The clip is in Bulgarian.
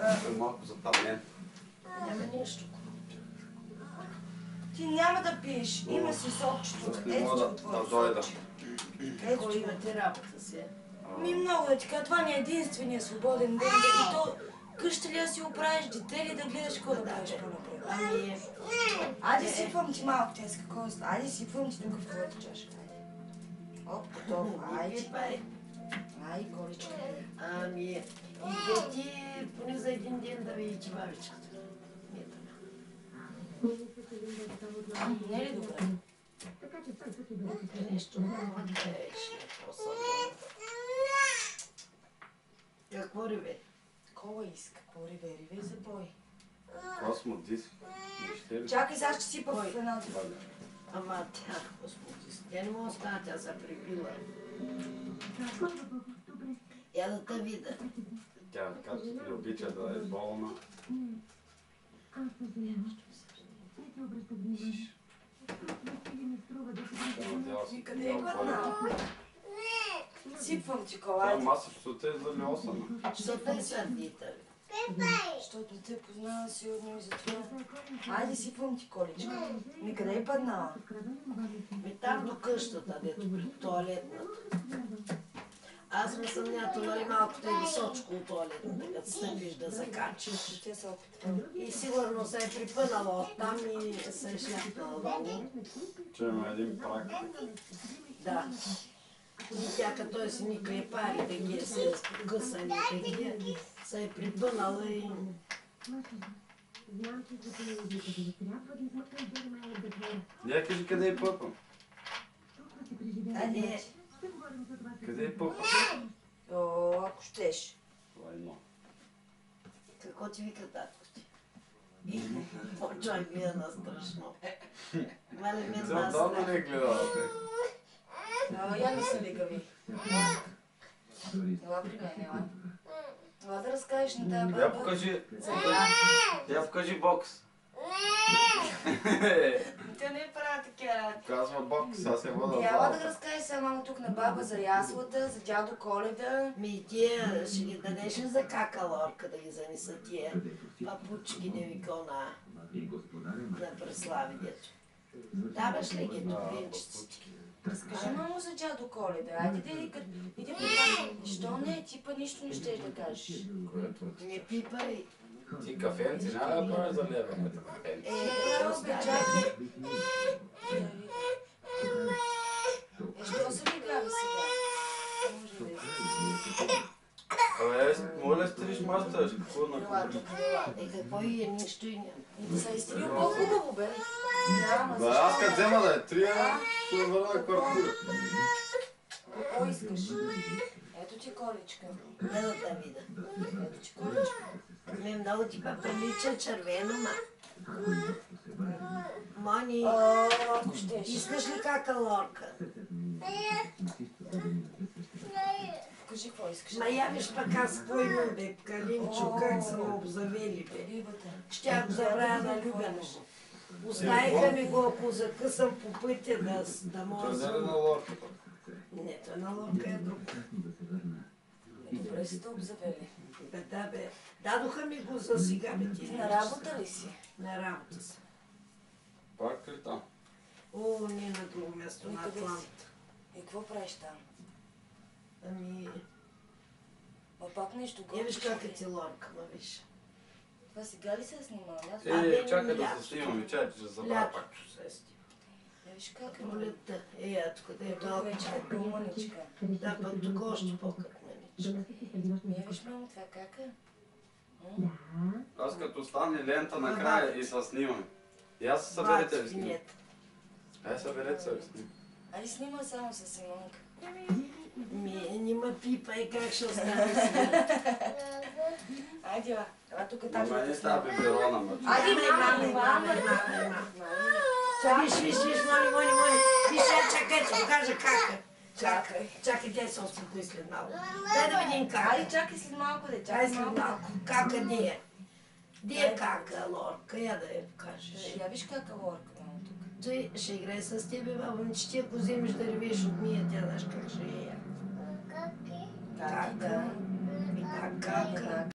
Малко затъмнен. Няма нищо. Ти няма да пиеш. Има си сокчето. Аз не мога да дойда. Ето имате работа си. Много да ти кажа, това не е единствения свободен ден. И то къща ли да си оправиш, дете ли да гледаш, какво да правиш по-напред? Ами... Айде сипвам ти малко, те с какво... Айде сипвам ти тук в твоята чаша. Оп, готово. Айде. Ай, Количка. Ами... Иде ти поне за един ден да видите бабичката. Не е ли добре? Нещо много грешно. Какво реве? Кола иска, по-реве, реве за бой. Космодис. Чакай, сега ще сипа в една това. Ама тя, господи, тя не може да стане, тя се прибила. Я да те видя. Тя казва, не обича да е болна. Къде е бъдна? Сипвам ти кола. Това масичето е за льосана. Що те сърдите? Защото те познава сигурно и за това. Айде сипвам ти, Количка. Ми къде е паднала? Ми там до къщата, дето пред туалетната. Аз ми съм нято, нали малко те височко от туалетната, като стъпиш да се качиш. Те се опитвам. И сигурно се е припънала оттам и се е шляпнала долу. Че има един прак. Да. И тя като той си ника и пари, да ги е се късани, да ги се е припънала и... Я кажи къде е пъпа. Айде, Къде е пъпа? О, ако щеш. Това е едно. какво ти вика татко ти? Почвай гледа страшно. Мале ме Тя отдавна не е гледала те. Я не се легави. Ела при мен, ела. Ела да разкажеш на тази баба. Я покажи бокс. Тя не правя такива. Казва бокс, аз се вода. Ела да разкажеш сега малко тук на баба за яслата, за дядо Коледа. Ми тия ще ги дадеш ли за какалорка да ги занеса тия папучки невикона на преслави дето? Даваш ли ги топлинчиците? Разкажи мамо за дядо Коледа. Айде да иди при баба. Що не? Ти па нищо не щеш да кажеш. Не пипай. Ти кафенци, няма да правиш за леве. Право бе, чакай. Що се ми гави сега? Може да Абе, моля стриж мастър, какво на Ела тук, ела. Какво и е, нищо и няма. Да се изтрил по-хубаво, бе. Няма, Да, аз като взема да е трия, ще върна квартира. какво искаш? Ето ти Количка. Не да те видя. Ето ти Количка. Ме много ти па прилича червено, ма. Мони, Ако щеш. искаш ли какалорка? Кажи какво искаш. Ма я виж пък аз какво имам, бе, Калинчо, как са ме обзавели, бе. Рибата. Ще го забравя на Любена. Оставиха ми го, ако закъсам по пътя, да мога да... Чързене на лорката. Не, той на лодка е друг. Добре сте обзавели. Бе, да, бе. Дадоха ми го за сега, бе, ти. На работа ли си? На работа си. Пак ли там? О, не на друго място, на Къде си? Атлант. И какво правиш там? Ами, Ма пак нещо я виж готвиш как е ли? ти лорка, ма виж. Това сега ли се е снимал? Аз Чакай да се снимаме, чакай, че забравя пак. Лятото се сти. я виж как е. Пролетта. Ето къде е Тук малко. вече е по-мъничка. Да, пък тук още по-как маничка. Я виж мамо, това как е? Аз като стане лента накрая и се снимаме. И аз се съберете ли снимам? Ай, съберете се ли снимам? Али снима само с Симонка. Не ма пипай, как ще остане сега. Айде, ела тук тази. Ама не става биберона, мъче. Айде, мама. Виж, моли. Виж, чакай, ще покажа как. Чакай. Чакай, тя се успокои след малко. Дай да видим как. Айде, чакай след малко, де. Дай Чакай след малко. малко. Кака де е? Де е кака, Лорка? Я да я покажеш. Я виж как е лорка, мамо, тук. Той ще играе с тебе, баба, че ти ако вземеш да ревеш от мия, тя знаеш как ще е. Как да. Кака.